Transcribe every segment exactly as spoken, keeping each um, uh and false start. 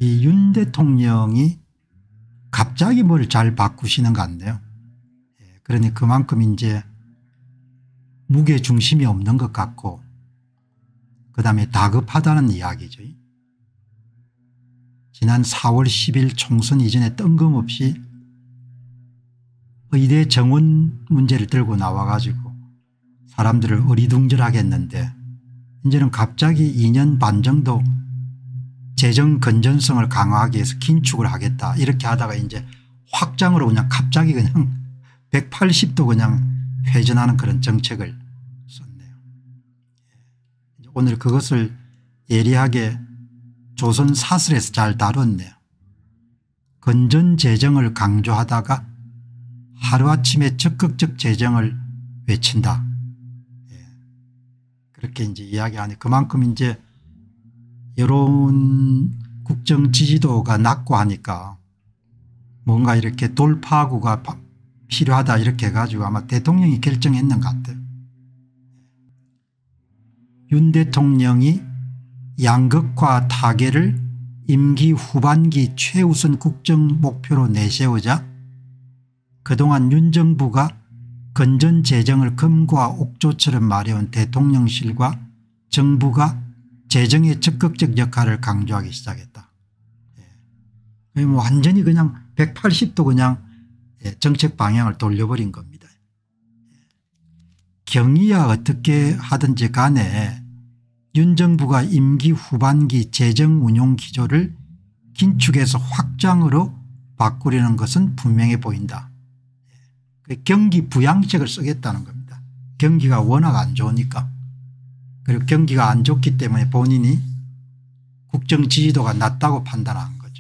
이 윤 대통령이 갑자기 뭘 잘 바꾸시는 것 같네요. 그러니 그만큼 이제 무게 중심이 없는 것 같고 그다음에 다급하다는 이야기죠. 지난 사월 십일 총선 이전에 뜬금없이 의대 정원 문제를 들고 나와 가지고 사람들을 어리둥절하게 했는데 이제는 갑자기 이 년 반 정도 재정 건전성을 강화하기 위해서 긴축을 하겠다 이렇게 하다가 이제 확장으로 그냥 갑자기 그냥 백팔십 도 그냥 회전하는 그런 정책을 썼네요. 오늘 그것을 예리하게 조선 사설에서 잘 다뤘네요. 건전 재정을 강조하다가 하루아침에 적극적 재정을 외친다. 그렇게 이제 이야기하니 그만큼 이제 여론 국정 지지도가 낮고 하니까 뭔가 이렇게 돌파구가 필요하다 이렇게 해가지고 아마 대통령이 결정했는 것 같아요. 윤 대통령이 양극화 타개를 임기 후반기 최우선 국정 목표로 내세우자 그동안 윤 정부가 건전 재정을 금과 옥조처럼 말해온 대통령실과 정부가 재정의 적극적 역할을 강조하기 시작했다. 예. 뭐 완전히 그냥 백팔십 도 그냥 정책 방향을 돌려버린 겁니다. 경위야 어떻게 하든지 간에 윤 정부가 임기 후반기 재정 운용 기조를 긴축해서 확장으로 바꾸려는 것은 분명해 보인다. 경기 부양책을 쓰겠다는 겁니다. 경기가 워낙 안 좋으니까. 그리고 경기가 안 좋기 때문에 본인이 국정 지지도가 낮다고 판단한 거죠.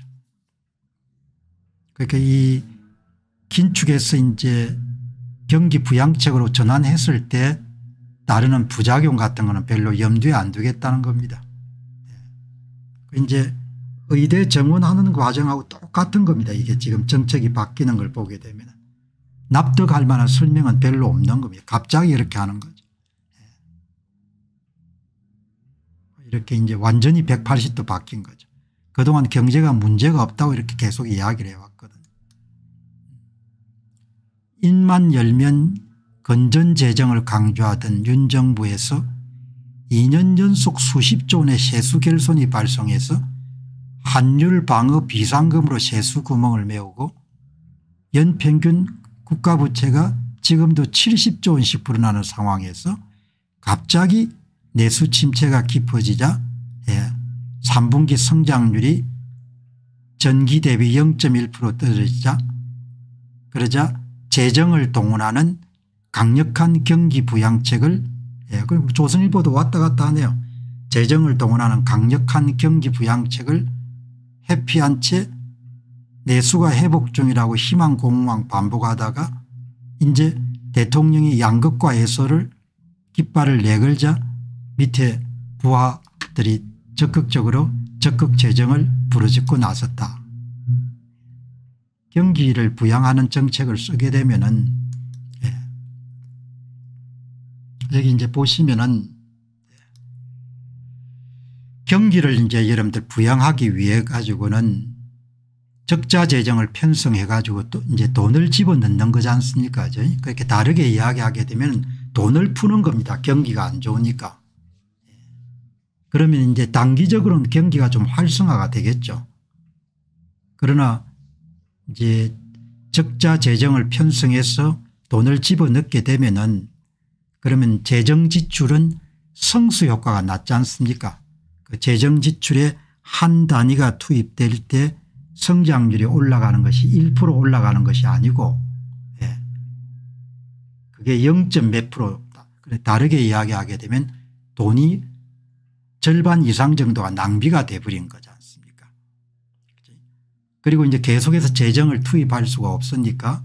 그러니까 이 긴축해서 이제 경기 부양책으로 전환했을 때 따르는 부작용 같은 거는 별로 염두에 안 두겠다는 겁니다. 이제 의대 정원하는 과정하고 똑같은 겁니다. 이게 지금 정책이 바뀌는 걸 보게 되면 납득할 만한 설명은 별로 없는 겁니다. 갑자기 이렇게 하는 거죠. 이렇게 이제 완전히 백팔십 도 바뀐 거죠. 그동안 경제가 문제가 없다고 이렇게 계속 이야기를 해왔거든요. 입만 열면 건전재정을 강조하던 윤 정부에서 이 년 연속 수십조 원의 세수 결손이 발생해서 환율 방어 비상금으로 세수 구멍을 메우고 연평균 국가부채가 지금도 칠십조 원씩 불어나는 상황에서 갑자기 내수 침체가 깊어지자 예, 삼 분기 성장률이 전기 대비 영 점 일 퍼센트 떨어지자 그러자 재정을 동원하는 강력한 경기 부양책을 예, 조선일보도 왔다 갔다 하네요. 재정을 동원하는 강력한 경기 부양책을 회피한 채 내수가 회복 중이라고 희망 공황 반복하다가 이제 대통령이 양극화 해소를 깃발을 내걸자 밑에 부하들이 적극적으로 적극 재정을 부르짖고 나섰다. 경기를 부양하는 정책을 쓰게 되면은 예. 여기 이제 보시면은 경기를 이제 여러분들 부양하기 위해 가지고는 적자 재정을 편성해 가지고 또 이제 돈을 집어넣는 거지 않습니까? 그렇게 다르게 이야기하게 되면 돈을 푸는 겁니다. 경기가 안 좋으니까. 그러면 이제 단기적으로는 경기가 좀 활성화가 되겠죠. 그러나 이제 적자 재정을 편성해서 돈을 집어넣게 되면은 그러면 재정 지출은 성수 효과가 낮지 않습니까? 그 재정 지출에 한 단위가 투입될 때 성장률이 올라가는 것이 일 퍼센트 올라가는 것이 아니고 예. 그게 영 점 몇 프로다. 다르게 이야기하게 되면 돈이 절반 이상 정도가 낭비가 돼버린 거지 않습니까? 그리고 이제 계속해서 재정을 투입할 수가 없으니까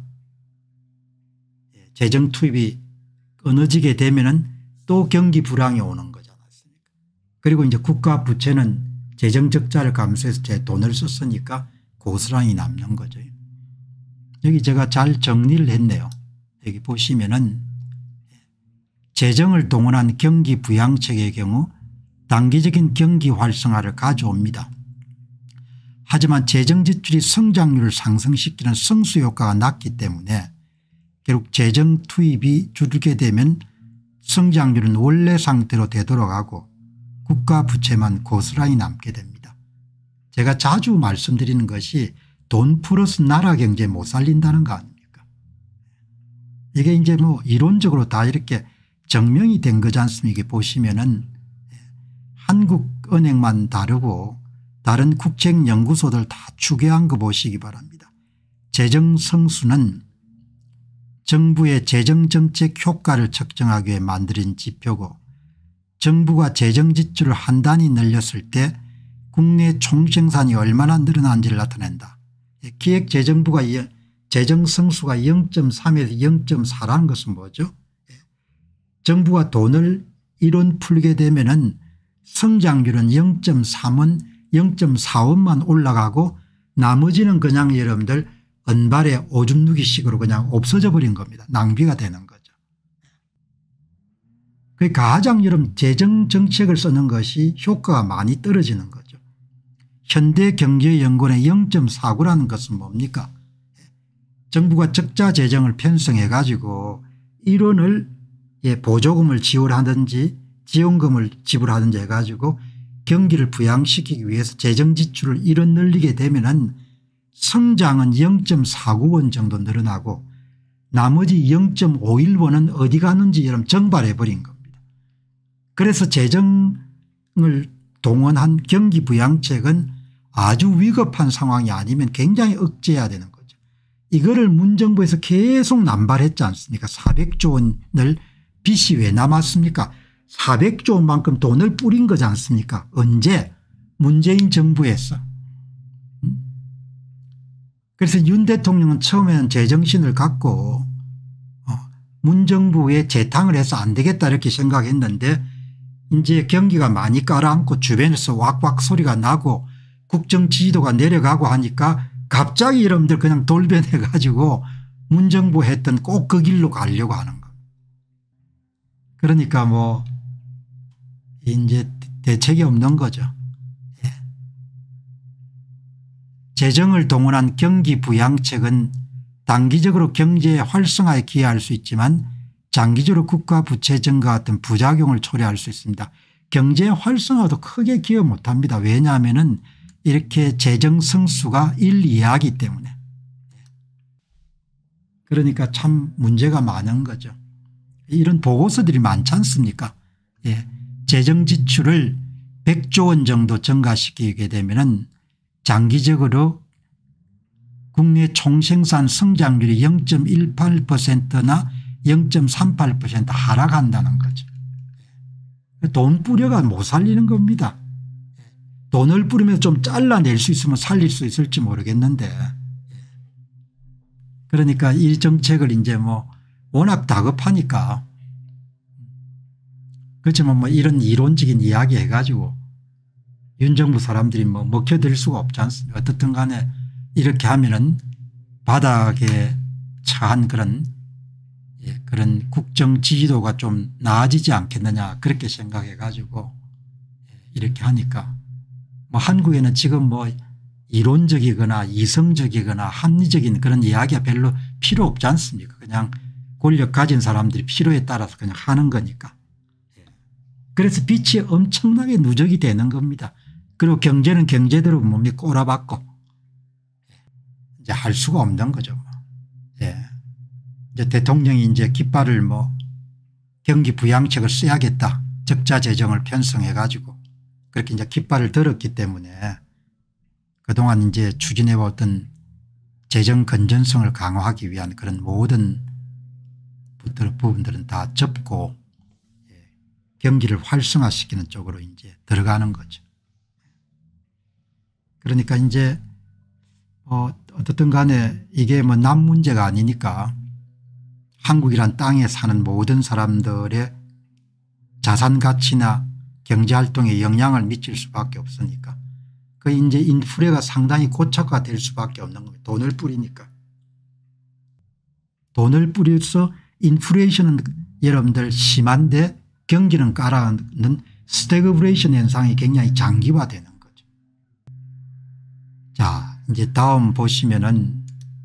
재정 투입이 끊어지게 되면은 또 경기 불황이 오는 거지 않습니까? 그리고 이제 국가 부채는 재정 적자를 감수해서 제 돈을 썼으니까 고스란히 남는 거죠. 여기 제가 잘 정리를 했네요. 여기 보시면은 재정을 동원한 경기 부양책의 경우 단기적인 경기 활성화를 가져옵니다. 하지만 재정지출이 성장률을 상승시키는 성수효과가 낮기 때문에 결국 재정 투입이 줄게 되면 성장률은 원래 상태로 되돌아가고 국가 부채만 고스란히 남게 됩니다. 제가 자주 말씀드리는 것이 돈 플러스 나라 경제 못 살린다는 거 아닙니까? 이게 이제 뭐 이론적으로 다 이렇게 증명이 된 거지 않습니까? 보시면은 한국은행만 다르고 다른 국책연구소들 다 추계한 거 보시기 바랍니다. 재정 성수는 정부의 재정정책 효과를 측정하기 위해 만들어진 지표고 정부가 재정지출을 한 단위 늘렸을 때 국내 총생산이 얼마나 늘어난지를 나타낸다. 기획재정부가 재정성수가 영 점 삼에서 영 점 사라는 것은 뭐죠? 정부가 돈을 이론 풀게 되면은 성장률은 영 점 삼원 영 점 사원만 올라가고 나머지는 그냥 여러분들 은발에 오줌 누기식으로 그냥 없어져 버린 겁니다. 낭비가 되는 거죠. 그 가장 여러분 재정정책을 쓰는 것이 효과가 많이 떨어지는 거죠. 현대경제연구원의 영 점 사구라는 것은 뭡니까? 정부가 적자 재정을 편성해 가지고 일원을 예, 보조금을 지원하든지 지원금을 지불하든지 해가지고 경기를 부양시키기 위해서 재정지출을 일원 늘리게 되면은 성장은 영 점 사구원 정도 늘어나고 나머지 영 점 오일원은 어디 가는지 여러분 정발해 버린 겁니다. 그래서 재정을 동원한 경기부양책은 아주 위급한 상황이 아니면 굉장히 억제해야 되는 거죠. 이거를 문정부에서 계속 남발했지 않습니까? 사백조 원을 빚이 왜 남았습니까? 사백조 원만큼 돈을 뿌린 거지 않습니까? 언제? 문재인 정부에서. 그래서 윤 대통령은 처음에는 제정신을 갖고 어, 문정부에 재탕을 해서 안 되겠다 이렇게 생각했는데 이제 경기가 많이 깔아앉고 주변에서 왁왁 소리가 나고 국정 지지도가 내려가고 하니까 갑자기 여러분들 그냥 돌변해 가지고 문정부 했던 꼭 그 길로 가려고 하는 거. 그러니까 뭐 이제 대책이 없는 거죠. 예. 재정을 동원한 경기부양책은 단기적으로 경제 활성화에 기여할 수 있지만 장기적으로 국가 부채 증가 같은 부작용을 초래할 수 있습니다. 경제 활성화도 크게 기여 못합니다. 왜냐하면은 이렇게 재정 성수가 일, 이하이기 때문에. 그러니까 참 문제가 많은 거죠. 이런 보고서들이 많지 않습니까? 예. 재정 지출을 백조 원 정도 증가시키게 되면은 장기적으로 국내 총생산 성장률이 영 점 일팔 퍼센트나 영 점 삼팔 퍼센트 하락한다는 거죠. 돈 뿌려가 못 살리는 겁니다. 돈을 뿌리면서 좀 잘라낼 수 있으면 살릴 수 있을지 모르겠는데 그러니까 이 정책을 이제 뭐 워낙 다급하니까 그렇지만 뭐 이런 이론적인 이야기 해가지고 윤 정부 사람들이 뭐 먹혀들 수가 없지 않습니까? 어떻든 간에 이렇게 하면은 바닥에 처한 그런 예, 그런 국정 지지도가 좀 나아지지 않겠느냐 그렇게 생각해 가지고 이렇게 하니까 뭐 한국에는 지금 뭐 이론적이거나 이성적이거나 합리적인 그런 이야기가 별로 필요 없지 않습니까? 그냥 권력 가진 사람들이 필요에 따라서 그냥 하는 거니까. 그래서 빚이 엄청나게 누적이 되는 겁니다. 그리고 경제는 경제대로 몸이 꼬라박고 이제 할 수가 없는 거죠. 예. 이제 대통령이 이제 깃발을 뭐 경기 부양책을 써야겠다. 적자 재정을 편성해 가지고 그렇게 이제 깃발을 들었기 때문에 그동안 이제 추진해 왔던 재정 건전성을 강화하기 위한 그런 모든 부분들은 다 접고 경기를 활성화시키는 쪽으로 이제 들어가는 거죠. 그러니까 이제 어 어떻든 간에 이게 뭐 남 문제가 아니니까 한국이란 땅에 사는 모든 사람들의 자산 가치나 경제 활동에 영향을 미칠 수밖에 없으니까 그 이제 인플레가 상당히 고착화 될 수밖에 없는 겁니다. 돈을 뿌리니까. 돈을 뿌려서 인플레이션은 여러분들 심한데 경기는 깔아앉는 스태그플레이션 현상이 굉장히 장기화되는 거죠. 자, 이제 다음 보시면은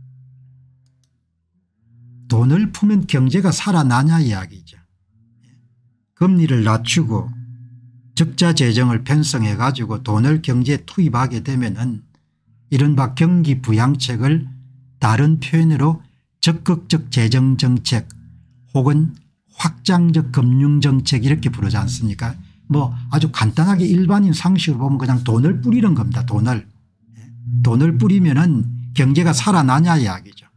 돈을 풀면 경제가 살아나냐 이야기죠. 금리를 낮추고 적자 재정을 편성해 가지고 돈을 경제에 투입하게 되면은 이른바 경기 부양책을 다른 표현으로 적극적 재정정책 혹은 확장적 금융정책 이렇게 부르지 않습니까? 뭐 아주 간단하게 일반인 상식으로 보면 그냥 돈을 뿌리는 겁니다. 돈을. 돈을 뿌리면은 경제가 살아나냐 이야기죠.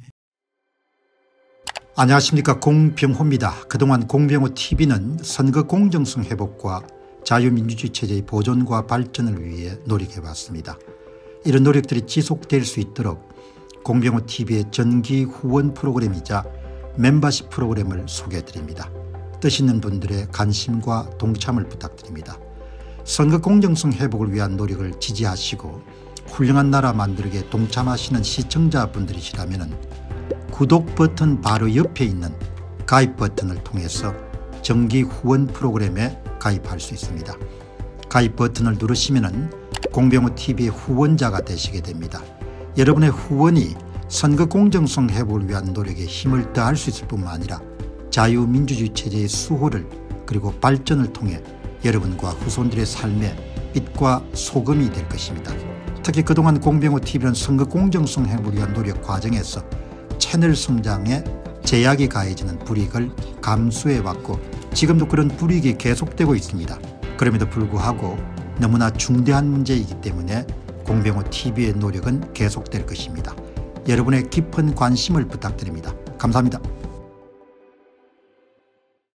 안녕하십니까, 공병호입니다. 그동안 공병호 티비는 선거 공정성 회복과 자유민주주의 체제의 보존과 발전을 위해 노력해왔습니다. 이런 노력들이 지속될 수 있도록 공병호 티비의 정기 후원 프로그램이자 멤버십 프로그램을 소개해드립니다. 뜻 있는 분들의 관심과 동참을 부탁드립니다. 선거 공정성 회복을 위한 노력을 지지하시고 훌륭한 나라 만들기에 동참하시는 시청자분들이시라면 구독 버튼 바로 옆에 있는 가입 버튼을 통해서 정기 후원 프로그램에 가입할 수 있습니다. 가입 버튼을 누르시면 공병호 티비의 후원자가 되시게 됩니다. 여러분의 후원이 선거 공정성 회복을 위한 노력에 힘을 더할 수 있을 뿐만 아니라 자유민주주의 체제의 수호를 그리고 발전을 통해 여러분과 후손들의 삶에 빛과 소금이 될 것입니다. 특히 그동안 공병호 티비는 선거 공정성 회복을 위한 노력 과정에서 채널 성장에 제약이 가해지는 불이익을 감수해왔고 지금도 그런 불이익이 계속되고 있습니다. 그럼에도 불구하고 너무나 중대한 문제이기 때문에 공병호 티비의 노력은 계속될 것입니다. 여러분의 깊은 관심을 부탁드립니다. 감사합니다.